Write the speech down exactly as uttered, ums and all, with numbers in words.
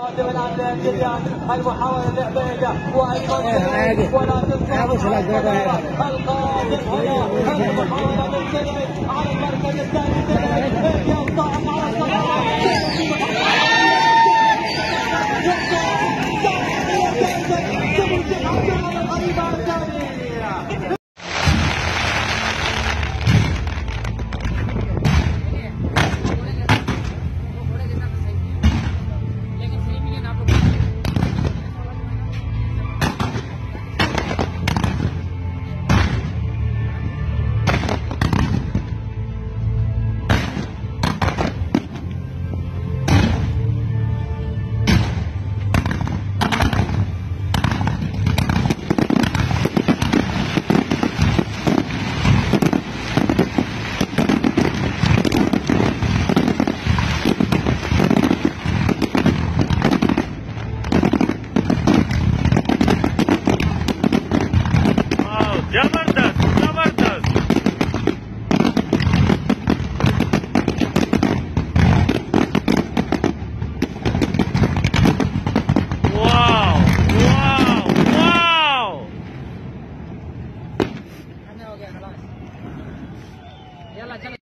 القادم الان للجريان، المحاولة اللعبية وايضا ولا تنسى القادم هنا المحاولة من سنة على المركز الثاني. سنة ينطلق على